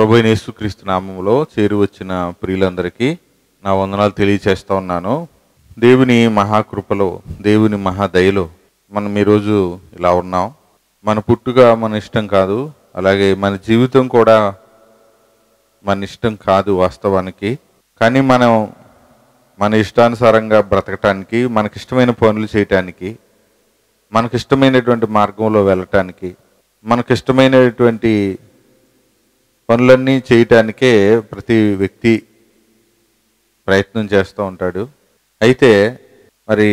ప్రభువైన యేసుక్రీస్తు నామములో చేరి వచ్చిన ప్రియులందరికీ నా వందనాలు తెలియచేస్తా ఉన్నాను. దేవుని మహాకృపలో, దేవుని మహాదయలో మనం ఈరోజు ఇలా ఉన్నాం. మన పుట్టుక మన ఇష్టం కాదు, అలాగే మన జీవితం కూడా మన ఇష్టం కాదు వాస్తవానికి. కానీ మనం మన ఇష్టానుసారంగా బ్రతకటానికి, మనకిష్టమైన పనులు చేయటానికి, మనకిష్టమైనటువంటి మార్గంలో వెళ్ళటానికి, మనకిష్టమైనటువంటి పనులన్నీ చేయటానికే ప్రతి వ్యక్తి ప్రయత్నం చేస్తూ ఉంటాడు. అయితే మరి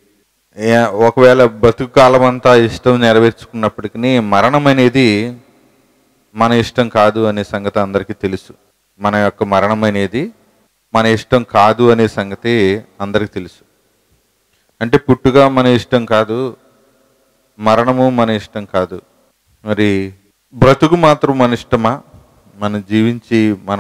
ఒకవేళ బతుకు కాలం అంతా ఇష్టం నెరవేర్చుకున్నప్పటికీ మరణం అనేది మన ఇష్టం కాదు అనే సంగతి అందరికీ తెలుసు. మన యొక్క మరణం అనేది మన ఇష్టం కాదు అనే సంగతి అందరికీ తెలుసు. అంటే పుట్టుక మన ఇష్టం కాదు, మరణము మన ఇష్టం కాదు. మరి బ్రతుకు మాత్రం మన ఇష్టమా? మనం జీవించి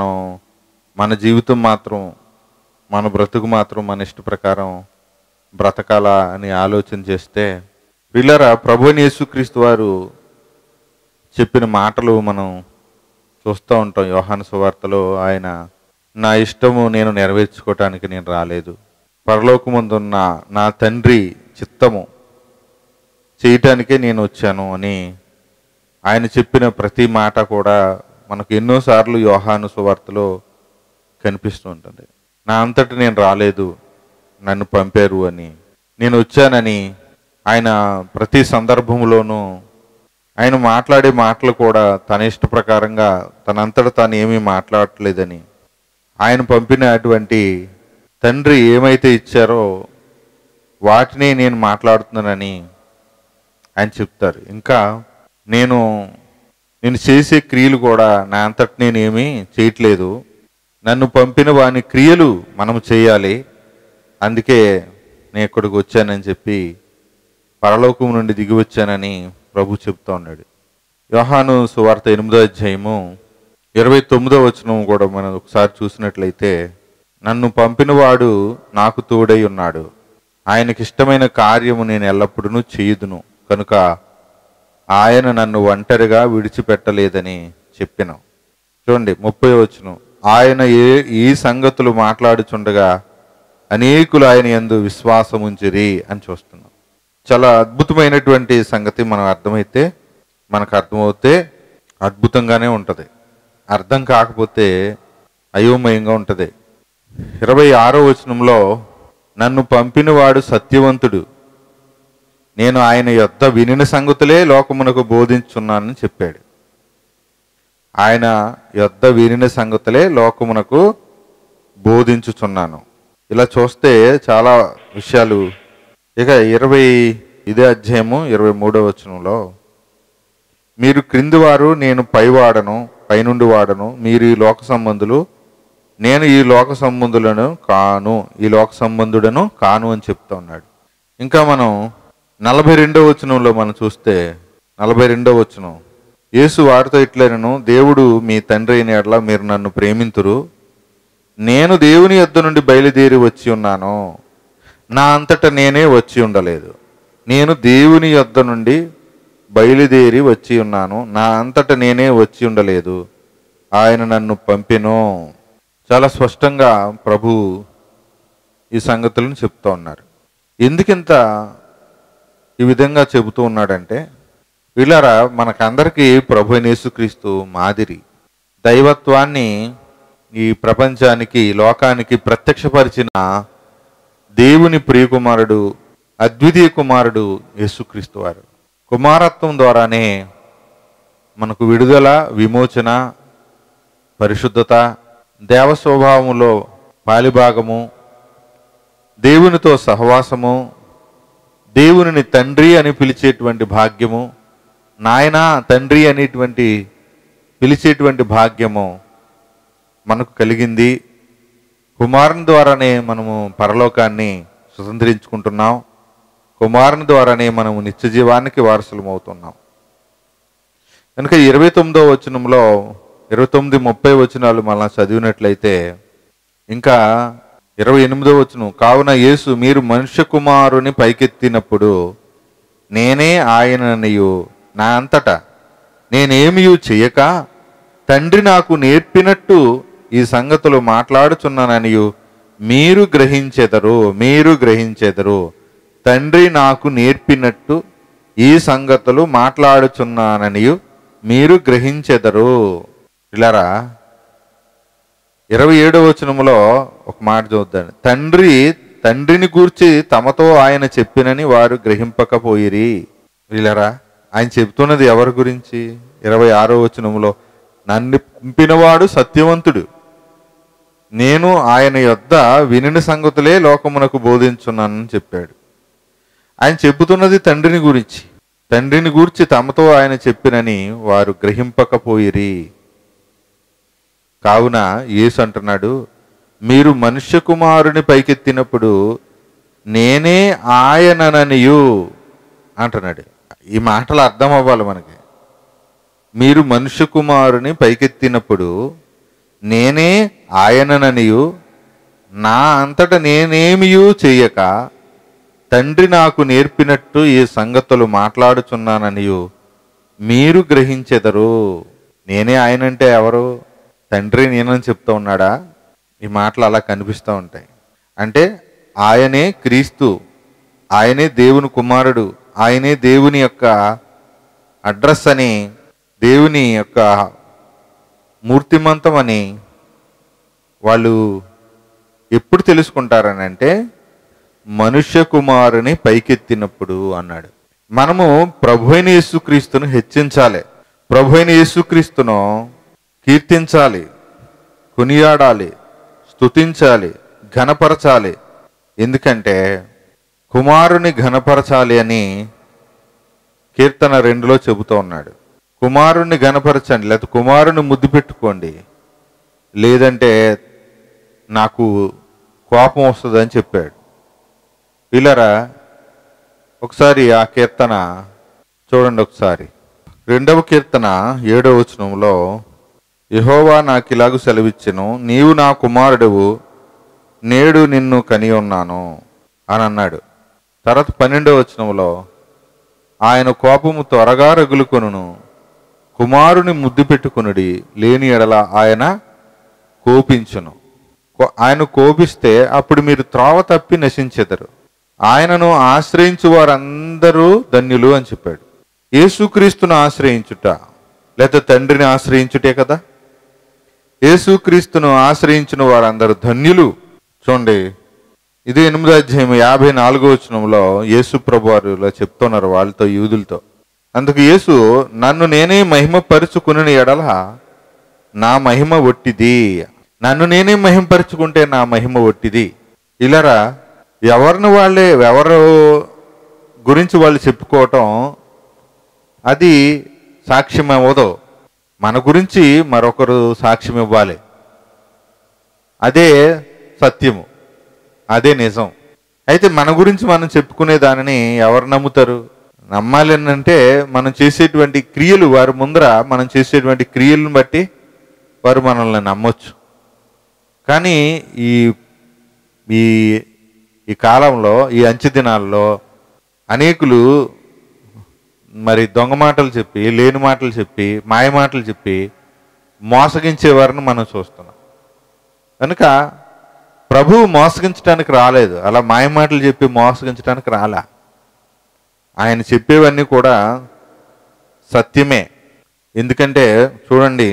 మన జీవితం మాత్రం, మన బ్రతుకు మాత్రం మన ఇష్ట ప్రకారం బ్రతకాలా అని ఆలోచన చేస్తే, పిల్లరా ప్రభువైన యేసుక్రీస్తు వారు చెప్పిన మాటలు మనం చూస్తూ ఉంటాం. యోహాను సువార్తలో ఆయన, నా ఇష్టము నేను నెరవేర్చుకోవటానికి నేను రాలేదు, పరలోకమందున్న నా తండ్రి చిత్తము చేయటానికే నేను వచ్చాను అని ఆయన చెప్పిన ప్రతి మాట కూడా మనకు ఎన్నోసార్లు యోహాను సువార్తలో కనిపిస్తూ ఉంటుంది. నా అంతటి నేను రాలేదు, నన్ను పంపారు అని, నేను వచ్చానని ఆయన ప్రతి సందర్భంలోనూ ఆయన మాట్లాడే మాటలు కూడా తన ఇష్ట ప్రకారంగా తనంతట తాను ఏమీ మాట్లాడట్లేదని, ఆయన పంపిన అటువంటి తండ్రి ఏమైతే ఇచ్చారో వాటిని నేను మాట్లాడుతున్నానని ఆయన చెప్తారు. ఇంకా నేను చేసే క్రియలు కూడా నా అంతటి నేనేమీ చేయట్లేదు, నన్ను పంపిన వాని క్రియలు మనం చేయాలి, అందుకే నేను ఇక్కడికి వచ్చానని చెప్పి పరలోకం నుండి దిగి వచ్చానని ప్రభు చెప్తా ఉన్నాడు. యోహాను సువార్త 8వ అధ్యాయము 29వ వచనం కూడా మనం ఒకసారి చూసినట్లయితే, నన్ను పంపినవాడు నాకు తోడై ఉన్నాడు, ఆయనకి ఇష్టమైన కార్యము నేను ఎల్లప్పుడూ చేయుదును, కనుక ఆయన నన్ను ఒంటరిగా విడిచిపెట్టలేదని చెప్పిన. చూడండి 30వ వచనం, ఆయన ఈ సంగతులు మాట్లాడుచుండగా అనేకులు ఆయన యందు విశ్వాసం ఉంచిరి అని చూస్తున్నాం. చాలా అద్భుతమైనటువంటి సంగతి మనకు అర్థమవుతే అద్భుతంగానే ఉంటుంది, అర్థం కాకపోతే అయోమయంగా ఉంటుంది. 26వ వచనంలో, నన్ను పంపినవాడు సత్యవంతుడు, నేను ఆయన యొద్ద వినిన సంగతులే లోకమునకు బోధించున్నానని చెప్పాడు. ఆయన యొద్ద వినిన సంగతులే లోకమునకు బోధించుచున్నాను. ఇలా చూస్తే చాలా విషయాలు. ఇక ఇదే అధ్యాయము 23వ వచనంలో, మీరు క్రింది వారు, నేను పైవాడను, పైనుండి వాడను, మీరు ఈ లోక సంబంధులు, నేను ఈ లోక సంబంధుడను కాను అని చెప్తా ఉన్నాడు. ఇంకా మనం 42వ వచనంలో మనం చూస్తే, 42వ వచనం, యేసు వారితో ఇట్లనెను, దేవుడు మీ తండ్రి అయిన యెడల మీరు నన్ను ప్రేమింతురు, నేను దేవుని యొద్ద నుండి బయలుదేరి వచ్చి ఉన్నాను, నా అంతటా నేనే వచ్చి ఉండలేదు. నేను దేవుని యొద్ద నుండి బయలుదేరి వచ్చి ఉన్నాను, నా అంతటా నేనే వచ్చి ఉండలేదు, ఆయన నన్ను పంపెను. చాలా స్పష్టంగా ప్రభు ఈ సంగతులను చెప్తూ ఉన్నారు. ఎందుకింత ఈ విధంగా చెబుతూ ఉన్నాడంటే, వీళ్ళారా మనకందరికీ ప్రభువైన యేసుక్రీస్తు మాదిరి. దైవత్వాన్ని ఈ ప్రపంచానికి, లోకానికి ప్రత్యక్షపరిచిన దేవుని ప్రియకుమారుడు, అద్వితీయ కుమారుడు యేసుక్రీస్తు వారు. కుమారత్వం ద్వారానే మనకు విడుదల, విమోచన, పరిశుద్ధత, దేవ స్వభావములో పాలిభాగము, దేవునితో సహవాసము, దేవునిని తండ్రి అని పిలిచేటువంటి భాగ్యము, నాయన తండ్రి అనేటువంటి పిలిచేటువంటి భాగ్యము మనకు కలిగింది. కుమారుని ద్వారానే మనము పరలోకాన్ని స్వతంత్రించుకుంటున్నాం, కుమారుని ద్వారానే మనము నిత్య జీవానికి వారసులం అవుతున్నాం. కనుక 29వ వచనంలో 29-30 వచనాలు మళ్ళా చదివినట్లయితే, ఇంకా 28వ వచనం, కావున యేసు, మీరు మనుష్య కుమారుని పైకెత్తినప్పుడు నేనే ఆయననియు, నా అంతటా నేనేమియు చెయ్యక తండ్రి నాకు నేర్పినట్టు ఈ సంగతులు మాట్లాడుచున్నాననియు మీరు గ్రహించెదరు. తండ్రి నాకు నేర్పినట్టు ఈ సంగతులు మాట్లాడుచున్నాననియు మీరు గ్రహించెదరు. ఇలారా 27వ వచనములో ఒక మాట చూద్దాం. తండ్రిని గూర్చి తమతో ఆయన చెప్పినని వారు గ్రహింపకపోయిరి. వీళ్ళరా, ఆయన చెప్తున్నది ఎవరి గురించి? 26వ వచనములో, నన్ను పంపినవాడు సత్యవంతుడు, నేను ఆయన యొద్ద వినిన సంగతులే లోకమునకు బోధించున్నానని చెప్పాడు. ఆయన చెబుతున్నది తండ్రిని గూర్చి తమతో ఆయన చెప్పినని వారు గ్రహింపకపోయిరి. కావున యేసు అంటున్నాడు, మీరు మనుష్య కుమారుని పైకెత్తినప్పుడు నేనే ఆయనననియు అంటున్నాడు. ఈ మాటలు అర్థం అవ్వాలి మనకి. మీరు మనుష్య కుమారుని పైకెత్తినప్పుడు నేనే ఆయనననియు నా అంతట నేనేమియూ చెయ్యక తండ్రి నాకు నేర్పినట్టు ఈ సంగతులు మాట్లాడుచున్నాననియు మీరు గ్రహించెదరు. నేనే ఆయనంటే ఎవరు? తండ్రి నేనని చెప్తూ ఉన్నాడా? ఈ మాటలు అలా కనిపిస్తూ ఉంటాయి. అంటే ఆయనే క్రీస్తు, ఆయనే దేవుని కుమారుడు, ఆయనే దేవుని యొక్క అడ్రస్ అని, దేవుని యొక్క మూర్తిమంతం అని వాళ్ళు ఎప్పుడు తెలుసుకుంటారని అంటే మనుష్య కుమారుని పైకెత్తినప్పుడు అన్నాడు. మనము ప్రభు అయిన యేసుక్రీస్తును హెచ్చించాలి, ప్రభు అయిన యేసుక్రీస్తును కీర్తించాలి, కొనియాడాలి, స్తుతించాలి, ఘనపరచాలి. ఎందుకంటే కుమారుని ఘనపరచాలి అని కీర్తన 2లో చెబుతూ ఉన్నాడు. కుమారుణ్ణి ఘనపరచండి, లేకపోతే కుమారుని ముద్దు పెట్టుకోండి, లేదంటే నాకు కోపం వస్తుందని చెప్పాడు. వీళ్ళరా, ఒకసారి ఆ కీర్తన చూడండి. ఒకసారి 2వ కీర్తన 7వ వచనంలో, యెహోవా నాకిలాగు సెలవిచ్చెను, నీవు నా కుమారుడువు, నేడు నిన్ను కని ఉన్నాను అని అన్నాడు. తర్వాత 12వ వచనంలో, ఆయన కోపము త్వరగా రగులుకొనును, కుమారుని ముద్దు పెట్టుకొనుడి, లేని ఎడల ఆయన కోపించును. ఆయన కోపిస్తే అప్పుడు మీరు త్రోవ తప్పి నశించెదరు. ఆయనను ఆశ్రయించు వారందరూ ధన్యులు అని చెప్పాడు. యేసుక్రీస్తును ఆశ్రయించుట లేదా తండ్రిని ఆశ్రయించుటే కదా. యేసుక్రీస్తును ఆశ్రయించిన వారందరూ ధన్యులు. చూడండి, ఇది 8వ అధ్యాయం 54వ వచనంలో యేసు ప్రభువారు చెప్తున్నారు వాళ్ళతో, యూదులతో. అందుకు యేసు, నన్ను నేనే మహిమపరుచుకుని ఎడల నా మహిమ ఒట్టిది. నన్ను నేనే మహిమపరుచుకుంటే నా మహిమ ఒట్టిది. ఇలారా, ఎవరు గురించి వాళ్ళు చెప్పుకోవటం అది సాక్ష్యం అవ్వదు. మన గురించి మరొకరు సాక్ష్యం ఇవ్వాలి. అదే సత్యము, అదే నిజం. అయితే మన గురించి మనం చెప్పుకునే దానిని ఎవరు నమ్ముతారు? నమ్మాలి అంటే మనం చేసేటువంటి క్రియలు, వారి ముందర మనం చేసేటువంటి క్రియలను బట్టి వారు మనల్ని నమ్మొచ్చు. కానీ ఈ ఈ ఈ కాలంలో, ఈ అంచె దినాల్లో అనేకులు మరి దొంగ మాటలు చెప్పి, లేని మాటలు చెప్పి, మాయ మాటలు చెప్పి మోసగించేవారిని మనం చూస్తున్నాం. కనుక ప్రభువు మోసగించడానికి రాలేదు, అలా మాయ మాటలు చెప్పి మోసగించడానికి రాలా. ఆయన చెప్పేవన్నీ కూడా సత్యమే. ఎందుకంటే చూడండి,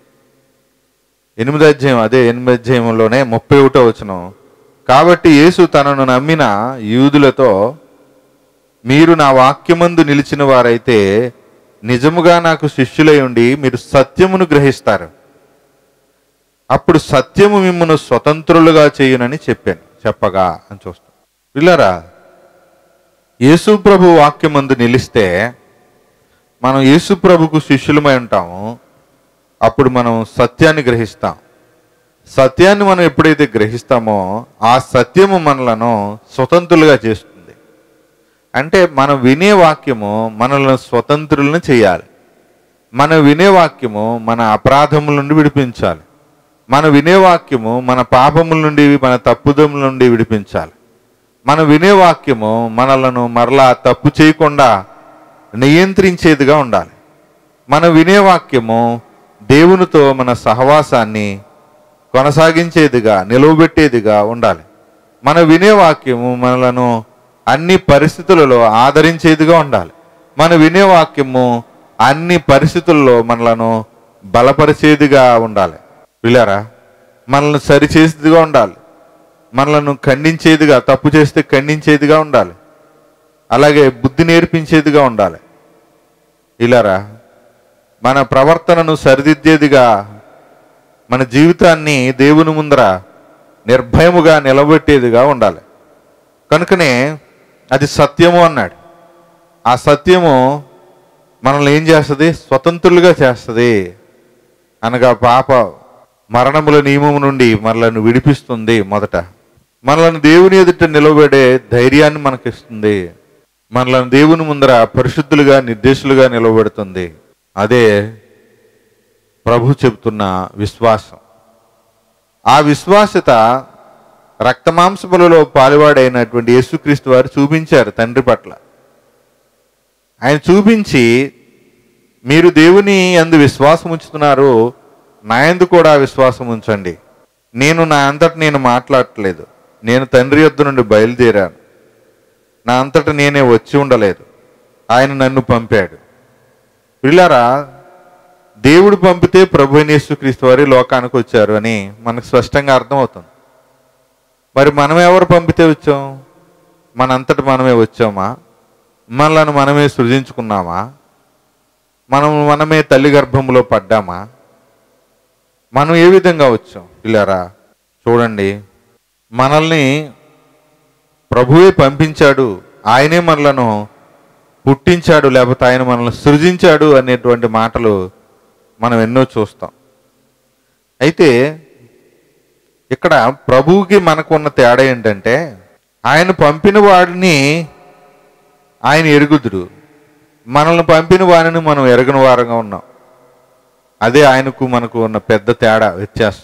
8వ అధ్యాయంలోనే 31వ వచనం, కాబట్టి యేసు తనను నమ్మిన యూదులతో, మీరు నా వాక్యమందు నిలిచిన వారైతే నిజముగా నాకు శిష్యులై ఉండి మీరు సత్యమును గ్రహిస్తారు, అప్పుడు సత్యము మిమ్మును స్వతంత్రులుగా చేయునని చెప్పగా అని చూస్తాం. పిల్లరా, యేసు ప్రభు వాక్యమందు నిలిస్తే మనం యేసు ప్రభుకు శిష్యులమై ఉంటాము. అప్పుడు మనం సత్యాన్ని గ్రహిస్తాం. సత్యాన్ని మనం ఎప్పుడైతే గ్రహిస్తామో ఆ సత్యము మనలను స్వతంత్రులుగా చేస్తుంది. అంటే మనం వినే వాక్యము మనల్ని స్వతంత్రులను చేయాలి. మనం వినే వాక్యము మన అపరాధముల నుండి విడిపించాలి. మన వినే వాక్యము మన పాపముల నుండి, మన తప్పుదముల నుండి విడిపించాలి. మనం వినే వాక్యము మనలను మరలా తప్పు చేయకుండా నియంత్రించేదిగా ఉండాలి. మనం వినే వాక్యము దేవునితో మన సహవాసాన్ని కొనసాగించేదిగా, నిలువబెట్టేదిగా ఉండాలి. మన వినే వాక్యము మనలను అన్ని పరిస్థితులలో ఆదరించేదిగా ఉండాలి. మన వినే వాక్యము అన్ని పరిస్థితుల్లో మనలను బలపరిచేదిగా ఉండాలి. పిల్లరా, మనల్ని సరిచేసేదిగా ఉండాలి. మనలను ఖండించేదిగా, తప్పు చేస్తే ఖండించేదిగా ఉండాలి. అలాగే బుద్ధి నేర్పించేదిగా ఉండాలి. ఇలారా మన ప్రవర్తనను సరిదిద్దేదిగా, మన జీవితాన్ని దేవుని ముందర నిర్భయముగా నిలబెట్టేదిగా ఉండాలి. కనుకనే అది సత్యము అన్నాడు. ఆ సత్యము మనల్ని ఏం చేస్తుంది? స్వతంత్రులుగా చేస్తుంది. అనగా పాప మరణముల నియమము నుండి మనలను విడిపిస్తుంది. మొదట మనలను దేవుని ఎదుట నిలబడే ధైర్యాన్ని మనకిస్తుంది. మనలను దేవుని ముందర పరిశుద్ధులుగా, నిర్దేశులుగా నిలబెడుతుంది. అదే ప్రభు చెబుతున్న విశ్వాసం. ఆ విశ్వాసత రక్తమాంసములలో పాలువాడైనటువంటి యేసుక్రీస్తు వారు చూపించారు తండ్రి పట్ల. ఆయన చూపించి, మీరు దేవుని యందు విశ్వాసం ఉంచుతున్నారు, నా యందు కూడా విశ్వాసం ఉంచండి. నేను నా అంతట నేను మాట్లాడట్లేదు, నేను తండ్రి యొద్ద నుండి బయలుదేరాను, నా అంతట నేనే వచ్చి ఉండలేదు, ఆయన నన్ను పంపాడు. పిల్లారా, దేవుడు పంపితే ప్రభు అయిన యేసుక్రీస్తు వారి లోకానికి వచ్చారు అని మనకు స్పష్టంగా అర్థమవుతుంది. మరి మనం ఎవరు పంపితే వచ్చాం? మనంతట మనమే వచ్చామా? మనలను మనమే సృజించుకున్నామా? మనమే తల్లి గర్భంలో పడ్డామా? మనం ఏ విధంగా వచ్చాం? పిల్లారా, చూడండి, మనల్ని ప్రభువే పంపించాడు, ఆయనే మనలను పుట్టించాడు, లేకపోతే ఆయన మనల్ని సృజించాడు అనేటువంటి మాటలు మనం ఎన్నో చూస్తాం. అయితే ఇక్కడ ప్రభువుకి మనకు ఉన్న తేడా ఏంటంటే, ఆయన పంపిన వాడిని ఆయన ఎరుగుదుడు, మనల్ని పంపిన వాడిని మనం ఎరగని వారంగా ఉన్నాం. అదే ఆయనకు మనకు ఉన్న పెద్ద తేడా, వ్యత్యాసం.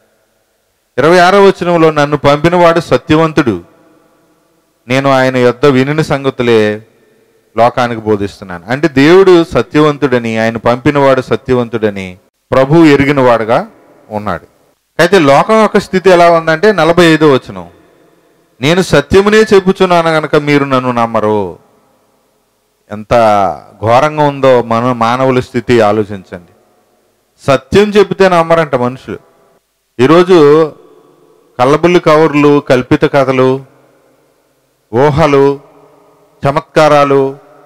26వ వచనంలో, నన్ను పంపినవాడు సత్యవంతుడు, నేను ఆయన యొద్ద వినిన సంగతులే లోకానికి బోధిస్తున్నాను. అంటే దేవుడు సత్యవంతుడని, ఆయన పంపినవాడు సత్యవంతుడని ప్రభు ఎరిగిన వాడుగా ఉన్నాడు. అయితే లోకం యొక్క స్థితి ఎలా ఉందంటే 45వ వచనం, నేను సత్యమునే చెప్పుచున్నాను గనక మీరు నన్ను నమ్మరు. ఎంత ఘోరంగా ఉందో మానవుల స్థితి ఆలోచించండి. సత్యం చెబితే నమ్మరంట మనుషులు. ఈరోజు కల్లబుల్లి కవర్లు, కల్పిత కథలు, ఊహలు, చమత్కారాలు,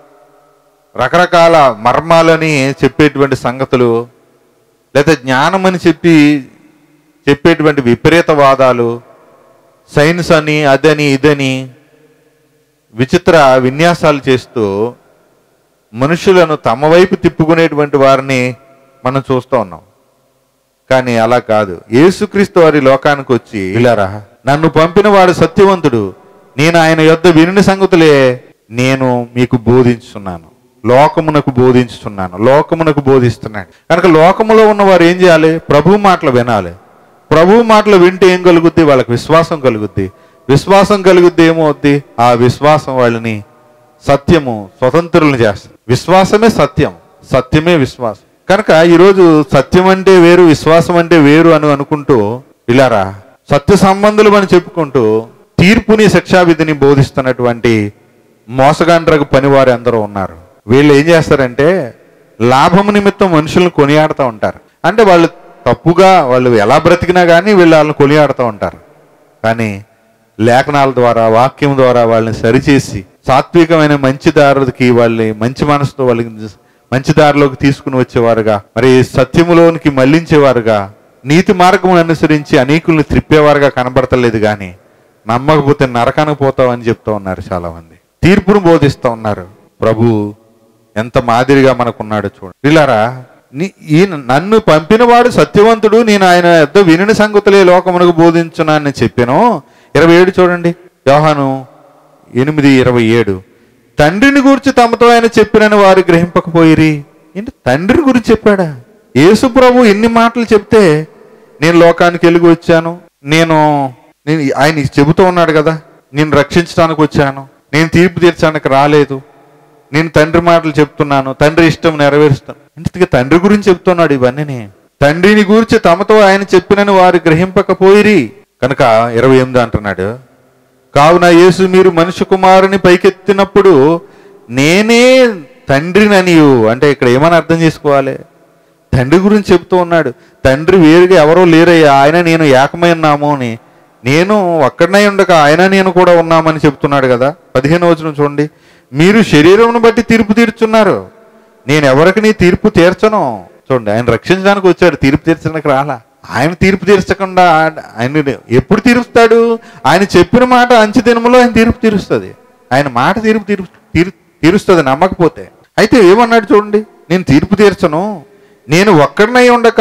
రకరకాల మర్మాలని చెప్పేటువంటి సంగతులు, లేదా జ్ఞానం అని చెప్పేటువంటి విపరీత వాదాలు, సైన్స్ అని, అదని ఇదని విచిత్ర విన్యాసాలు చేస్తూ మనుషులను తమ వైపు తిప్పుకునేటువంటి వారిని మనం చూస్తూ ఉన్నాం. కానీ అలా కాదు. యేసుక్రీస్తు వారి లోకానికి వచ్చి, ఇలారా, నన్ను పంపిన వాడు సత్యవంతుడు, నేను ఆయన యొద్ద వినిన సంగతులే నేను మీకు బోధించుతున్నాను, లోకమునకు బోధిస్తున్నాడు. కనుక లోకములో ఉన్న వారు ఏం చేయాలి? ప్రభు మాటలు వినాలి. ప్రభు మాటలు వింటే ఏం కలుగుద్ది? వాళ్ళకి విశ్వాసం కలుగుద్ది. విశ్వాసం కలుగుద్ది ఏమవుద్ది? ఆ విశ్వాసం వాళ్ళని సత్యము స్వతంత్రులను చేస్తుంది. విశ్వాసమే సత్యం, సత్యమే విశ్వాసం. కనుక ఈరోజు సత్యం అంటే వేరు, విశ్వాసం అంటే వేరు అని అనుకుంటూ, ఇలారా సత్య సంబంధులు అని చెప్పుకుంటూ తీర్పుని, శిక్షావిధిని బోధిస్తున్నటువంటి మోసగాండ్రకు పనివారు అందరూ ఉన్నారు. వీళ్ళు ఏం చేస్తారంటే లాభం నిమిత్తం మనుషులను కొనియాడుతూ ఉంటారు. అంటే వాళ్ళు తప్పుగా, వాళ్ళు ఎలా బ్రతికినా కానీ వీళ్ళు వాళ్ళని కొనియాడుతూ ఉంటారు. కానీ లేఖనాల ద్వారా, వాక్యం ద్వారా వాళ్ళని సరిచేసి సాత్వికమైన మంచి దారులకి, వాళ్ళని మంచి మనసుతో వాళ్ళకి మంచి దారిలోకి తీసుకుని వచ్చేవారుగా, మరి సత్యములోనికి మళ్లించేవారుగా, నీతి మార్గం అనుసరించి అనేకుల్ని త్రిప్పేవారుగా కనబడతలేదు. కానీ నమ్మకపోతే నరకానికి పోతావని చెప్తూ ఉన్నారు చాలా మంది. తీర్పును బోధిస్తూ ఉన్నారు. ప్రభు ఎంత మాదిరిగా మనకున్నాడు చూడండి. ఇలారా, నన్ను పంపినవాడు సత్యవంతుడు, నేను ఆయన యొద్ద వినిన సంగతులే లోకమునకు బోధించున్నానని చెప్పాను. 27 చూడండి, యోహాను 8:27, తండ్రిని గురించి తమతో ఆయన చెప్పినని వారు గ్రహింపకపోయిరి. ఏంటి, తండ్రిని గురించి చెప్పాడా? యేసు ప్రభు ఎన్ని మాటలు చెప్తే, నేను లోకానికి వెలుగు వచ్చాను, నేను ఆయన చెబుతూ ఉన్నాడు కదా, నేను రక్షించడానికి వచ్చాను, నేను తీర్పు తీర్చడానికి రాలేదు, నేను తండ్రి మాటలు చెప్తున్నాను, తండ్రి ఇష్టం నెరవేరుస్తాను. అంటే తండ్రి గురించి చెప్తున్నాడు ఇవన్నీ. తండ్రిని గూర్చి తమతో ఆయన చెప్పినని వారు గ్రహింపకపోయిరి కనుక 28 అంటున్నాడు, కావున యేసు మీరు మనుష్య కుమారుని పైకెత్తినప్పుడు నేనే తండ్రిననియు, అంటే ఇక్కడ ఏమని అర్థం చేసుకోవాలి? తండ్రి గురించి చెప్తూ ఉన్నాడు. తండ్రి వేరుగా ఎవరో లేరయ్యా, ఆయన నేను ఏకమై ఉన్నాము అని, నేను ఒక్కడనై ఉండక ఆయన నేను కూడా ఉన్నామని చెప్తున్నాడు కదా. 15వ వచనం చూడండి, మీరు శరీరమును బట్టి తీర్పు తీర్చున్నారు, నేను ఎవరికి నీ తీర్పు తీర్చను. చూడండి, ఆయన రక్షించడానికి వచ్చాడు, తీర్పు తీర్చడానికి రాలా. ఆయన తీర్పు తీర్చకుండా ఆయన ఎప్పుడు తీరుస్తాడు? ఆయన చెప్పిన మాట అంచె దినములో ఆయన తీర్పు తీరుస్తుంది. ఆయన మాట తీరుస్తుంది నమ్మకపోతే. అయితే ఏమన్నాడు చూడండి, నేను తీర్పు తీర్చను, నేను ఒక్కడినై ఉండక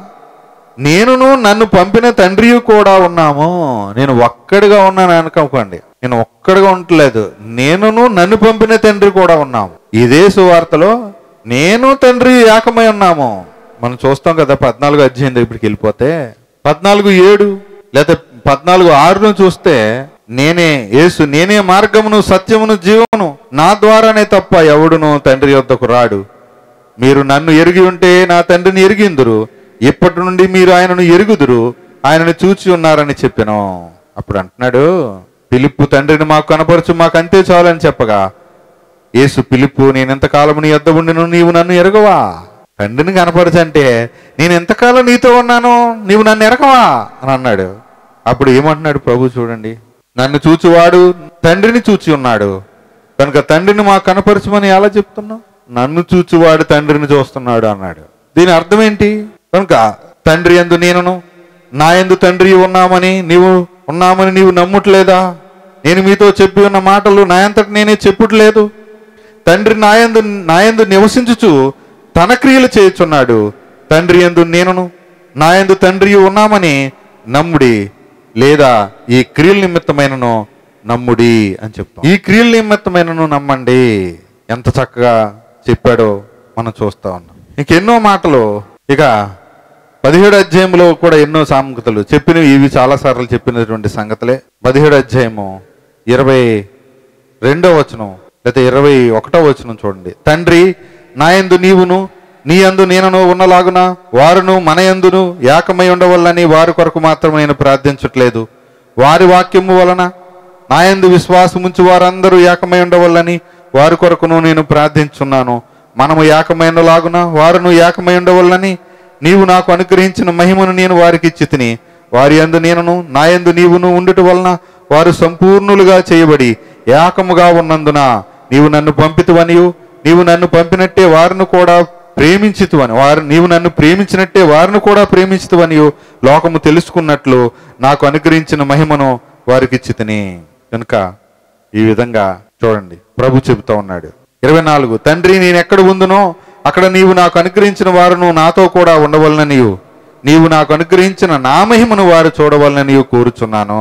నేనును నన్ను పంపిన తండ్రి కూడా ఉన్నాము. నేను ఒక్కడిగా ఉన్నాను అనుకోకండి, నేను ఒక్కడిగా ఉండలేదు, నేనును నన్ను పంపిన తండ్రి కూడా ఉన్నాము. ఇదే సువార్తలో నేను తండ్రి ఏకమై ఉన్నాము మనం చూస్తాం కదా. 14వ అధ్యాయం దగ్గరికి వెళ్ళిపోతే 14:7 లేదా 14:6 చూస్తే, నేనే యేసు, నేనే మార్గమును సత్యమును జీవమును, నా ద్వారానే తప్ప ఎవడును తండ్రి యొద్దకు రాడు. మీరు నన్ను ఎరిగి ఉంటే నా తండ్రిని ఎరిగిందురు, ఇప్పటి నుండి మీరు ఆయనను ఎరుగుదురు, ఆయనను చూచి ఉన్నారని చెప్పాను. అప్పుడు అంటున్నాడు, ఫిలిప్పు తండ్రిని మాకు కనపరచు, మాకు అంతే చాలు అని చెప్పగా, యేసు ఫిలిప్పు, నేను ఎంతకాలం నీ యొద్ద ఉండిను, నీవు నన్ను ఎరగవా? తండ్రిని కనపరచంటే నేను ఎంతకాలం నీతో ఉన్నాను, నీవు నన్ను ఎరగవా అని అన్నాడు. అప్పుడు ఏమంటున్నాడు ప్రభు చూడండి, నన్ను చూచువాడు తండ్రిని చూచి ఉన్నాడు కనుక తండ్రిని మాకు కనపరచమని ఎలా చెప్తున్నావు? నన్ను చూచువాడు తండ్రిని చూస్తున్నాడు అన్నాడు. దీని అర్థం ఏంటి? కనుక తండ్రి యందు నేనును నా యందు తండ్రి ఉన్నామని నీవు నమ్ముట్లేదా? నేను మీతో చెప్పి ఉన్న మాటలు నా అంతటి నేనే చెప్పుట్లేదు. తండ్రి నా యందు నివసించుచు తన క్రియలు చేయుచున్నాడు. తండ్రి యందు నేనును నా యందు తండ్రి ఉన్నామని నమ్ముడి, లేదా ఈ క్రియల నిమిత్తమైనను నమ్ముడి అని చెప్తాం. ఈ క్రియల నిమిత్తమైనను నమ్మండి. ఎంత చక్కగా చెప్పాడో మనం చూస్తా ఉన్నాం. ఇంకెన్నో మాటలు, ఇక 17వ అధ్యాయంలో కూడా ఎన్నో సామెతలు చెప్పినవి, ఇవి చాలాసార్లు చెప్పినటువంటి సంగతులే. 17వ అధ్యాయము 22వ వచనం లేదా 21వ వచనం చూడండి, తండ్రి నా యందు నీవును నీ యందు నేనును ఉన్నలాగున వారును మన యందును ఏకమై ఉండవల్లని వారి కొరకు మాత్రమే నేను ప్రార్థించట్లేదు, వారి వాక్యము వలన నా యందు విశ్వాసముంచి వారందరూ ఏకమై ఉండవల్లని వారి కొరకును నేను ప్రార్థించున్నాను. మనము ఏకమైనలాగున వారును ఏకమై ఉండవల్లని నీవు నాకు అనుగ్రహించిన మహిమను నేను వారికి ఇచ్చి తిని, వారి యందు నేనును నా యందు నీవును ఉండుట వలన వారు సంపూర్ణులుగా చేయబడి ఏకముగా ఉన్నందున నీవు నన్ను పంపితువనియు నీవు నన్ను పంపినట్టే వారిని కూడా ప్రేమించితువని, నీవు నన్ను ప్రేమించినట్టే వారిని కూడా ప్రేమించుతువనియు లోకము తెలుసుకున్నట్లు నాకు అనుగ్రహించిన మహిమను వారికి ఇచ్చి తిని. కనుక ఈ విధంగా చూడండి ప్రభు చెబుతా ఉన్నాడు. 24, తండ్రి నేను ఎక్కడ ఉందునో అక్కడ నీవు నాకు అనుగ్రహించిన వారును నాతో కూడా ఉండవలనని నీవు నాకు అనుగ్రహించిన నా మహిమను వారు చూడవలనని కోరుచున్నాను.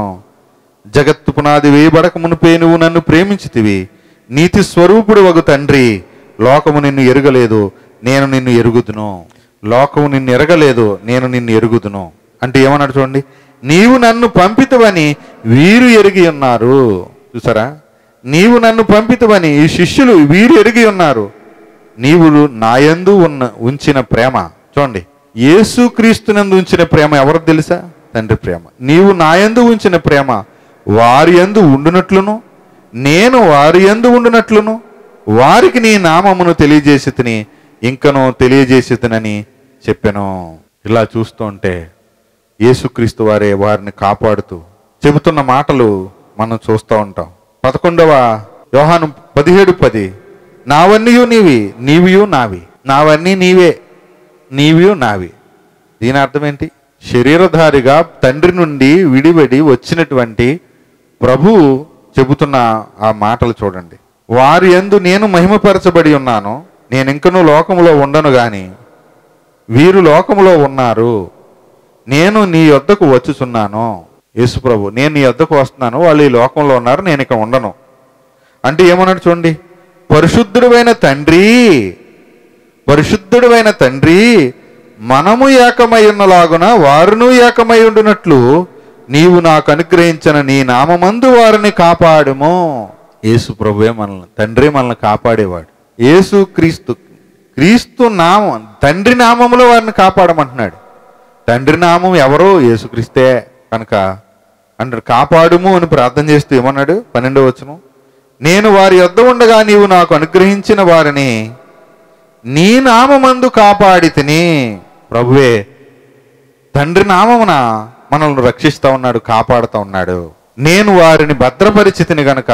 జగత్తు పునాది వేయబడక మునిపే నువ్వు నన్ను ప్రేమించితివి. నీతి స్వరూపుడు వగు తండ్రి, లోకము నిన్ను ఎరుగలేదు, నేను నిన్ను ఎరుగుదును. లోకము నిన్ను ఎరగలేదు, నేను నిన్ను ఎరుగుదును అంటే ఏమన్నాడు చూడండి, నీవు నన్ను పంపితవని వీరు ఎరిగి ఉన్నారు. చూసారా, నీవు నన్ను పంపితవని ఈ శిష్యులు వీరు ఎరిగి ఉన్నారు. నీవు నాయందు ఉంచిన ప్రేమ చూడండి, యేసుక్రీస్తునందు ఉంచిన ప్రేమ ఎవరు తెలుసా? తండ్రి ప్రేమ. నీవు నాయందు ఉంచిన ప్రేమ వారి యందు ఉండునట్లును నేను వారి యందు ఉండునట్లును వారికి నీ నామమును తెలియజేసి తిని ఇంకనూ తెలియజేసి తినని చెప్పాను. ఇలా చూస్తూ ఉంటే యేసుక్రీస్తు వారే వారిని కాపాడుతూ చెబుతున్న మాటలు మనం చూస్తూ ఉంటాం. 11వ యోహాను 17:10, నావన్నీయు నీవి, నీవియు నావి. నావన్నీ నీవే, నీవియు నావి. దీని అర్థం ఏంటి? శరీరధారిగా తండ్రి నుండి విడివడి వచ్చినటువంటి ప్రభు చెబుతున్న ఆ మాటలు చూడండి. వారి యందు నేను మహిమపరచబడి ఉన్నాను, నేను ఇంకనూ లోకములో ఉండను గాని వీరు లోకములో ఉన్నారు, నేను నీ యొద్దకు వచ్చుచున్నాను. యేసు ప్రభు, నేను నీ యొద్దకు వస్తున్నాను, వాళ్ళు ఈ లోకంలో ఉన్నారు, నేను ఇక ఉండను అంటే ఏమన్నాడు చూడండి, పరిశుద్ధుడైన తండ్రి మనము ఏకమై ఉన్నలాగున వారును ఏకమై ఉండునట్లు నీవు నాకు అనుగ్రహించిన నీ నామమందు వారిని కాపాడుము. యేసు ప్రభువే మనల్ని, తండ్రి మనల్ని కాపాడేవాడు. యేసు క్రీస్తు నామం, తండ్రి నామములో వారిని కాపాడమంటున్నాడు. తండ్రి నామం ఎవరో? యేసుక్రీస్తే కనుక అంటే కాపాడుము అని ప్రార్థన చేస్తూ ఏమన్నాడు? 12వ వచనం, నేను వారి యొద్ద ఉండగా నీవు నాకు అనుగ్రహించిన వారిని నీ నామమందు కాపాడి తిని. ప్రభువే తండ్రి నామమున మనల్ని రక్షిస్తూ ఉన్నాడు, కాపాడుతూ ఉన్నాడు. నేను వారిని భద్రపరిచితిని గనక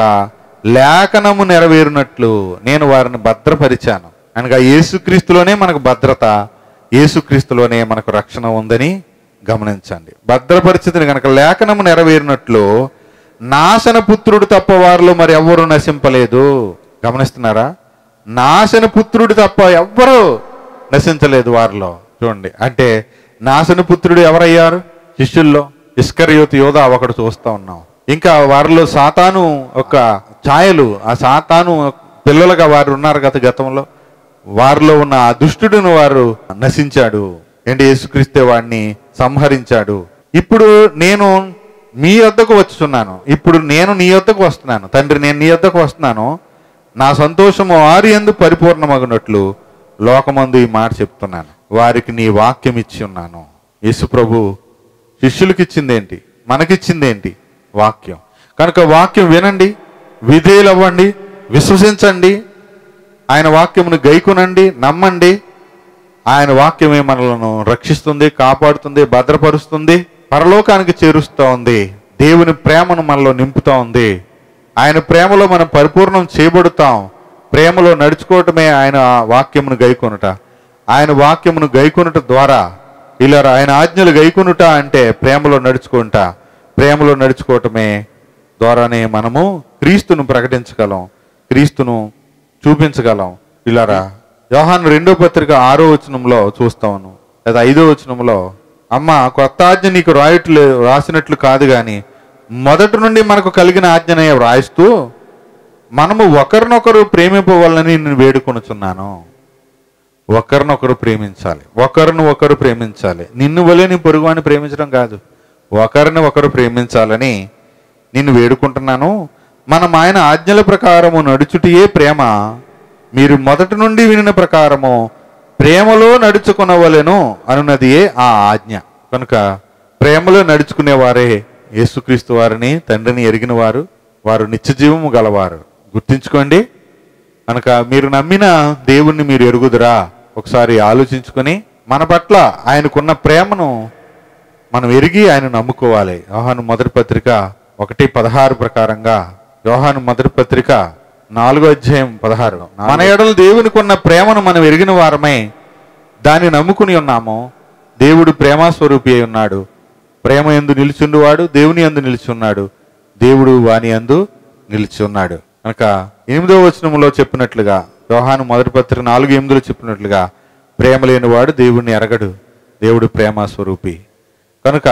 లేఖనము నెరవేరునట్లు నేను వారిని భద్రపరిచాను. అనగా యేసుక్రీస్తులోనే మనకు భద్రత, యేసుక్రీస్తులోనే మనకు రక్షణ ఉందని గమనించండి. భద్రపరిచితిని గనక లేఖనము నెరవేరినట్లు నాశన పుత్రుడు తప్ప వారిలో మరి ఎవ్వరూ నశింపలేదు. గమనిస్తున్నారా? నాశన పుత్రుడు తప్ప ఎవ్వరూ నశించలేదు వారిలో. చూడండి, అంటే నాశన పుత్రుడు ఎవరయ్యారు? శిష్యుల్లో ఇస్కరియోతు యోధా ఒకడు చూస్తూ ఉన్నాం. ఇంకా వారిలో సాతాను ఒక ఛాయలు, ఆ సాతాను పిల్లలుగా వారు ఉన్నారు గతంలో. వారిలో ఉన్న ఆ దుష్టుడును వారు నశించాడు. ఏంటి? యేసుక్రీస్తే వాడిని సంహరించాడు. ఇప్పుడు నేను మీ వద్దకు వచ్చుచున్నాను, ఇప్పుడు నేను నీ వద్దకు వస్తున్నాను. తండ్రి, నేను నీ వద్దకు వస్తున్నాను, నా సంతోషము వారి యందు పరిపూర్ణమగునట్లు లోకమందు ఈ మాట చెప్తున్నాను. వారికి నీ వాక్యం ఇచ్చి ఉన్నాను. యేసు ప్రభు శిష్యులకి ఇచ్చిందేంటి? మనకిచ్చిందేంటి? వాక్యం. కనుక వాక్యం వినండి, విధేయులవ్వండి, విశ్వసించండి, ఆయన వాక్యమును గైకొనండి, నమ్మండి. ఆయన వాక్యమే మనలను రక్షిస్తుంది, కాపాడుతుంది, భద్రపరుస్తుంది, పరలోకానికి చేరుస్తూ ఉంది. దేవుని ప్రేమను మనలో నింపుతూ ఉంది. ఆయన ప్రేమలో మనం పరిపూర్ణం చేయబడుతాం. ప్రేమలో నడుచుకోవటమే ఆయన వాక్యమును గైకొనుట. ఆయన వాక్యమును గైకొనుట ద్వారా, ఇలా ఆయన ఆజ్ఞలు గైకొనుట అంటే ప్రేమలో నడుచుకుంటా, ప్రేమలో నడుచుకోవటమే ద్వారానే మనము క్రీస్తును ప్రకటించగలం, క్రీస్తును చూపించగలం. ఇలారా యోహాను 2వ పత్రిక 6వ వచనంలో చూస్తాను, లేదా 5వ వచనంలో, అమ్మ కొత్త ఆజ్ఞ నీకు రాసినట్లు కాదు కానీ మొదటి నుండి మనకు కలిగిన ఆజ్ఞనే వ్రాయిస్తూ మనము ఒకరినొకరు ప్రేమింపవాలని నేను వేడుకొనుచున్నాను. ఒకరినొకరు ప్రేమించాలి, ఒకరిని ఒకరు ప్రేమించాలి. నిన్ను వలే నీ పొరుగువాని ప్రేమించడం కాదు, ఒకరిని ఒకరు ప్రేమించాలని నిన్ను వేడుకుంటున్నాను. మనం ఆయన ఆజ్ఞల ప్రకారము నడుచుటియే ప్రేమ. మీరు మొదటి నుండి వినిన ప్రకారము ప్రేమలో నడుచుకునవలెను అనున్నదియే ఆ ఆజ్ఞ. కనుక ప్రేమలో నడుచుకునేవారే యేసుక్రీస్తు వారిని, తండ్రిని ఎరిగిన వారు, వారు నిత్యజీవము గలవారు. గుర్తించుకోండి. కనుక మీరు నమ్మిన దేవుణ్ణి మీరు ఎరుగుదురా? ఒకసారి ఆలోచించుకొని మన పట్ల ఆయనకున్న ప్రేమను మనం ఎరిగి ఆయన నమ్ముకోవాలి. యోహాను మొదటి పత్రిక 1:16 ప్రకారంగా, యోహాను మొదటి పత్రిక 4వ అధ్యాయం 16, మన ఎడల దేవునికి ఉన్న ప్రేమను మనం ఎరిగిన వారమై దాన్ని నమ్ముకుని ఉన్నాము. దేవుడు ప్రేమస్వరూపి అయి ఉన్నాడు. ప్రేమ యందు నిలిచుండువాడు దేవుని యందు నిలిచి ఉన్నాడు, దేవుడు వాని యందు నిలిచి ఉన్నాడు. కనుక 8వ వచనంలో చెప్పినట్లుగా, యోహాను మొదటి పత్రిక 4:8 చెప్పినట్లుగా, ప్రేమ లేనివాడు దేవుణ్ణి ఎరగడు, దేవుడు ప్రేమ స్వరూపి. కనుక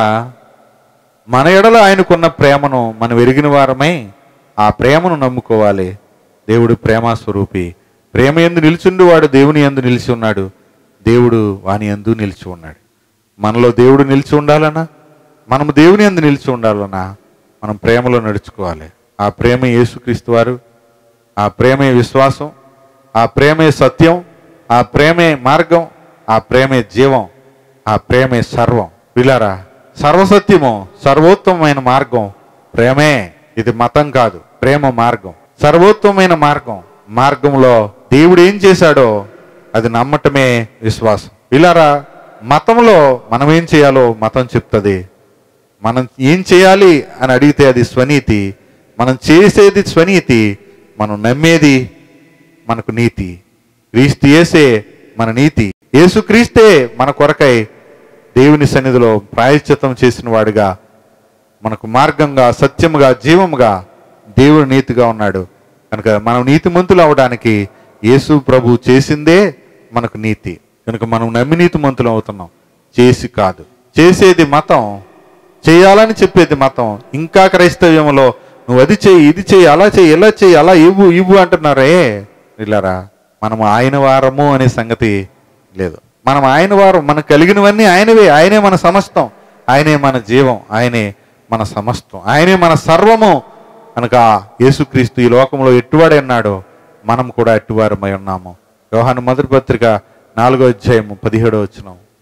మన ఎడల ఆయనకున్న ప్రేమను మనం ఎరిగిన వారమై ఆ ప్రేమను నమ్ముకోవాలి. దేవుడు ప్రేమ స్వరూపి. ప్రేమ యందు నిలిచుండువాడు దేవుని యందు నిలిచి ఉన్నాడు, దేవుడు వాని యందు నిలిచి ఉన్నాడు. మనలో దేవుడు నిలిచి ఉండాలన్నా, మనము దేవుని యందు నిలిచి ఉండాలన్నా మనం ప్రేమలో నడుచుకోవాలి. ఆ ప్రేమ యేసుక్రీస్తు వారు, ఆ ప్రేమే విశ్వాసం, ఆ ప్రేమే సత్యం, ఆ ప్రేమే మార్గం, ఆ ప్రేమే జీవం, ఆ ప్రేమే సర్వం. పిల్లరా, సర్వసత్యము, సర్వోత్తమమైన మార్గం ప్రేమే. ఇది మతం కాదు, ప్రేమ మార్గం, సర్వోత్తమైన మార్గం. మార్గంలో దేవుడు ఏం చేశాడో అది నమ్మటమే విశ్వాసం. పిల్లరా, మతంలో మనం ఏం చేయాలో మతం చెప్తుంది. మనం ఏం చేయాలి అని అడిగితే అది స్వనీతి, మనం చేసేది స్వనీతి, మనం నమ్మేది మనకు నీతి. క్రీస్తు యేసే మన నీతి. యేసుక్రీస్తే మన కొరకై దేవుని సన్నిధిలో ప్రాయశ్చిత్తం చేసిన వాడుగా, మనకు మార్గంగా, సత్యముగా, జీవముగా దేవుడు నీతిగా ఉన్నాడు. కనుక మనం నీతిమంతులు అవడానికి యేసు ప్రభు చేసిందే మనకు నీతి. కనుక మనం నమ్మి నీతిమంతులు అవుతున్నాం, చేసి కాదు. చేసేది మతం, చేయాలని చెప్పేది మతం. ఇంకా క్రైస్తవ్యంలో నువ్వు అది చేయి, ఇది చేయి, అలా చేయి, ఇలా చేయి, అలా ఇవ్వు అంటున్నారే. ఇలారా, మనం ఆయన వారము అనే సంగతి లేదు. మనం ఆయన వారం, మనకు కలిగినవన్నీ ఆయనవే. ఆయనే మన సమస్తం, ఆయనే మన జీవం, ఆయనే మన సమస్తం, ఆయనే మన సర్వము. కనుక యేసుక్రీస్తు ఈ లోకంలో ఎట్టువాడే ఉన్నాడో మనం కూడా ఎట్టువారమై ఉన్నాము. యోహాను మొదటి పత్రిక 4వ అధ్యాయం 17వ వచనం,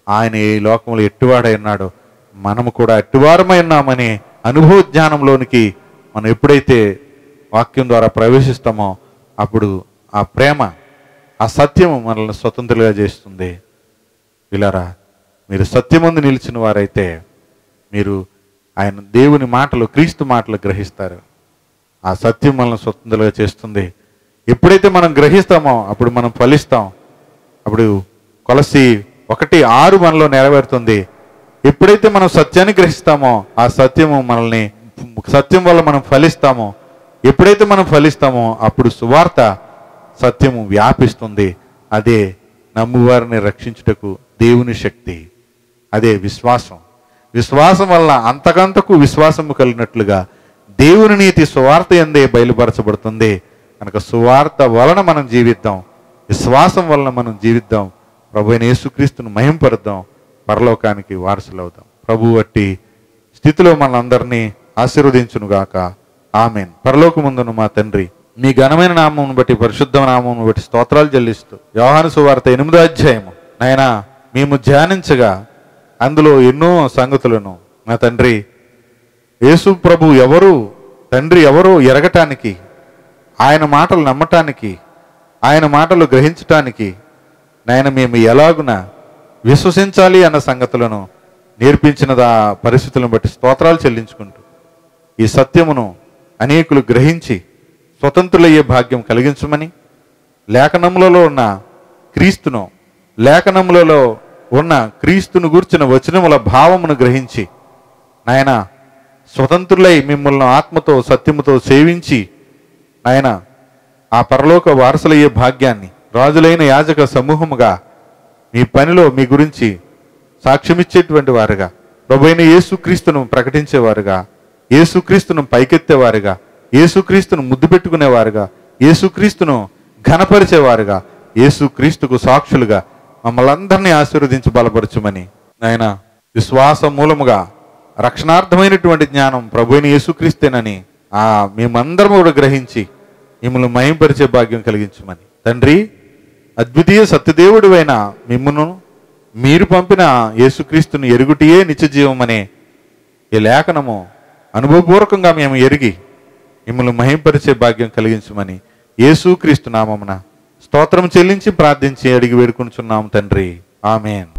ఆయన ఈ లోకంలో ఎట్టివాడై ఉన్నాడో మనము కూడా ఎట్టివారమై ఉన్నామనే అనుభవ జ్ఞానంలోనికి మనం ఎప్పుడైతే వాక్యం ద్వారా ప్రవేశిస్తామో అప్పుడు ఆ ప్రేమ, ఆ సత్యము మనల్ని స్వతంత్రులుగా చేస్తుంది. వీళ్ళారా, మీరు సత్యమందు నిలిచిన వారైతే మీరు ఆయన దేవుని మాటలు, క్రీస్తు మాటలు గ్రహిస్తారు. ఆ సత్యం మనల్ని స్వతంత్రులుగా చేస్తుంది. ఎప్పుడైతే మనం గ్రహిస్తామో అప్పుడు మనం ఫలిస్తాం. అప్పుడు కొలసి 1:6 మనలో నెరవేరుతుంది. ఎప్పుడైతే మనం సత్యాన్ని గ్రహిస్తామో ఆ సత్యము మనల్ని, సత్యం వల్ల మనం ఫలిస్తామో, ఎప్పుడైతే మనం ఫలిస్తామో అప్పుడు సువార్త సత్యము వ్యాపిస్తుంది. అదే నమ్మువారిని రక్షించుటకు దేవుని శక్తి, అదే విశ్వాసం. విశ్వాసం వల్ల అంతకంతకు విశ్వాసము కలిగినట్లుగా దేవుని నీతి సువార్త యందే బయలుపరచబడుతుంది. కనుక సువార్త వలన మనం జీవిద్దాం, విశ్వాసం వలన మనం జీవిద్దాం, ప్రభువైన యేసుక్రీస్తును మహింపరుద్దాం, పరలోకానికి వారసులవుదాం. ప్రభు వట్టి స్థితిలో మనందరినీ ఆశీర్వదించునుగాక. ఆమెన్. పరలోకమందున్న మా తండ్రి, మీ ఘనమైన నామమును బట్టి, పరిశుద్ధ నామమును బట్టి స్తోత్రాలు చెల్లిస్తూ యోహాను సువార్త 8వ అధ్యాయము నాయనా మేము ధ్యానించగా అందులో ఎన్నో సంగతులను నా తండ్రి యేసు ప్రభు ఎవరు, తండ్రి ఎవరో ఎరగటానికి, ఆయన మాటలు నమ్మటానికి, ఆయన మాటలు గ్రహించటానికి నాయన మేము ఎలాగున విశ్వసించాలి అన్న సంగతులను నేర్పించిన పరిస్థితులను బట్టి స్తోత్రాలు చెల్లించుకుంటూ ఈ సత్యమును అనేకులు గ్రహించి స్వతంత్రులయ్యే భాగ్యం కలిగించమని, లేఖనములలో ఉన్న క్రీస్తును, లేఖనములలో ఉన్న క్రీస్తును గూర్చిన వచనముల భావమును గ్రహించి నాయన స్వతంత్రులై మిమ్మల్ని ఆత్మతో సత్యముతో సేవించి నాయన ఆ పరలోక వారసులయ్యే భాగ్యాన్ని రాజులైన యాజక సమూహముగా మీ పనిలో మీ గురించి సాక్ష్యమిచ్చేటువంటి వారుగా, ప్రభువైన యేసుక్రీస్తును ప్రకటించేవారుగా, యేసుక్రీస్తును పైకెత్తేవారుగా, యేసుక్రీస్తును ముద్దు పెట్టుకునేవారుగా, యేసుక్రీస్తును ఘనపరిచేవారుగా, యేసుక్రీస్తుకు సాక్షులుగా మమ్మల్ని అందరినీ ఆశీర్వదించి బలపరచుమని నాయన విశ్వాస మూలముగా రక్షణార్థమైనటువంటి జ్ఞానం ప్రభువైన యేసుక్రీస్తేనని మేమందరం కూడా గ్రహించి మిమ్మల్ని మహింపరిచే భాగ్యం కలిగించమని తండ్రి, అద్వితీయ సత్యదేవుడివైన మిమ్మును మీరు పంపిన యేసుక్రీస్తును ఎరుగుటియే నిత్యజీవం అనే ఈ లేఖనము అనుభవపూర్వకంగా మేము ఎరిగి మిమ్మల్ని మహింపరిచే భాగ్యం కలిగించమని యేసుక్రీస్తు నామమున స్తోత్రం చెల్లించి ప్రార్థించి అడిగి వేడుకొనుచున్నాము తండ్రి. ఆమేన్.